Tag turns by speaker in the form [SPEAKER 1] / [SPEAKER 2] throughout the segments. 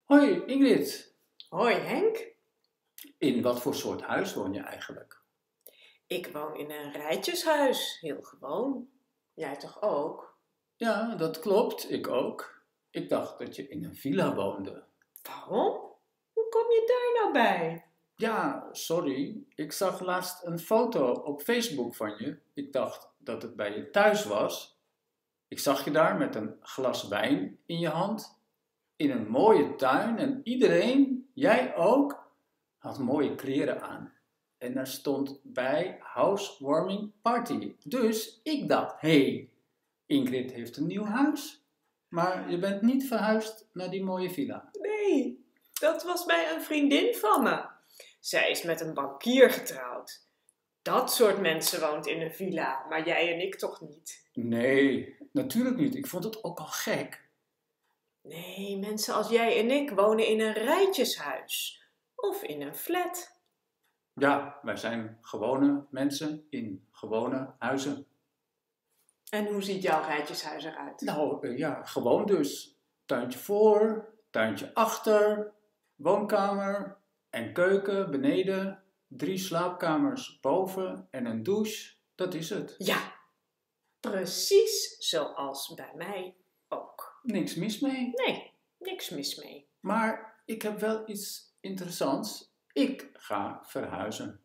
[SPEAKER 1] Hoi Ingrid,
[SPEAKER 2] Hoi Henk,
[SPEAKER 1] in wat voor soort huis woon je eigenlijk?
[SPEAKER 2] ik woon in een rijtjeshuis, heel gewoon. Jij toch ook?
[SPEAKER 1] Ja, dat klopt, ik ook. Ik dacht dat je in een villa woonde.
[SPEAKER 2] Waarom? Hoe kom je daar nou bij?
[SPEAKER 1] Ja, sorry, ik zag laatst een foto op Facebook van je. Ik dacht dat het bij je thuis was. Ik zag je daar met een glas wijn in je hand, in een mooie tuin en iedereen, jij ook, had mooie kleren aan. En daar stond bij housewarming party. Dus ik dacht, hé, Ingrid heeft een nieuw huis. Maar je bent niet verhuisd naar die mooie villa.
[SPEAKER 2] Nee, dat was bij een vriendin van me. Zij is met een bankier getrouwd. Dat soort mensen woont in een villa, maar jij en ik toch niet?
[SPEAKER 1] Nee, natuurlijk niet. Ik vond het ook al gek.
[SPEAKER 2] Nee, mensen als jij en ik wonen in een rijtjeshuis. Of in een flat.
[SPEAKER 1] Ja, wij zijn gewone mensen in gewone huizen.
[SPEAKER 2] En hoe ziet jouw rijtjeshuis eruit?
[SPEAKER 1] Nou, ja, gewoon dus. Tuintje voor, tuintje achter, woonkamer en keuken beneden, 3 slaapkamers boven en een douche. Dat is het.
[SPEAKER 2] Ja, precies zoals bij mij ook.
[SPEAKER 1] Niks mis mee.
[SPEAKER 2] Nee, niks mis mee.
[SPEAKER 1] Maar ik heb wel iets interessants. Ik ga verhuizen.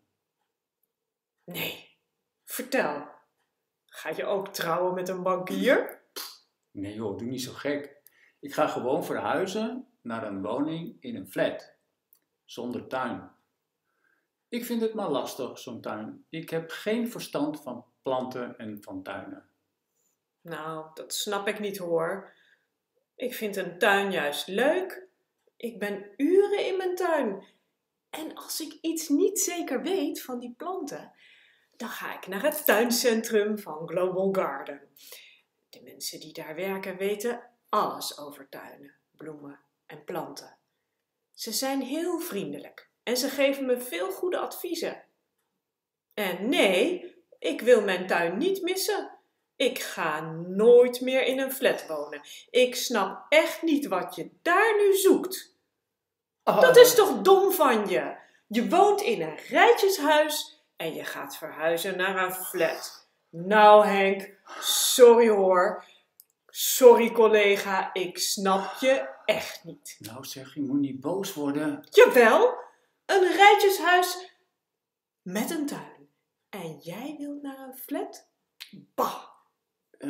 [SPEAKER 2] Nee, vertel. Ga je ook trouwen met een bankier?
[SPEAKER 1] Nee joh, doe niet zo gek. Ik ga gewoon verhuizen naar een woning in een flat. Zonder tuin. Ik vind het maar lastig, zo'n tuin. Ik heb geen verstand van planten en van tuinen.
[SPEAKER 2] Nou, dat snap ik niet hoor. Ik vind een tuin juist leuk. Ik ben uren in mijn tuin. En als ik iets niet zeker weet van die planten, dan ga ik naar het tuincentrum van Global Garden. De mensen die daar werken weten alles over tuinen, bloemen en planten. Ze zijn heel vriendelijk en ze geven me veel goede adviezen. En nee, ik wil mijn tuin niet missen. Ik ga nooit meer in een flat wonen. Ik snap echt niet wat je daar nu zoekt. Dat is toch dom van je? Je woont in een rijtjeshuis en je gaat verhuizen naar een flat. Nou Henk, sorry hoor. Sorry collega, ik snap je echt niet.
[SPEAKER 1] Nou zeg, je moet niet boos worden.
[SPEAKER 2] Jawel, een rijtjeshuis met een tuin. En jij wilt naar een flat? Bah!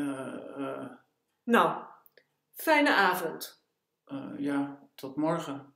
[SPEAKER 2] Nou, fijne avond.
[SPEAKER 1] Ja, tot morgen.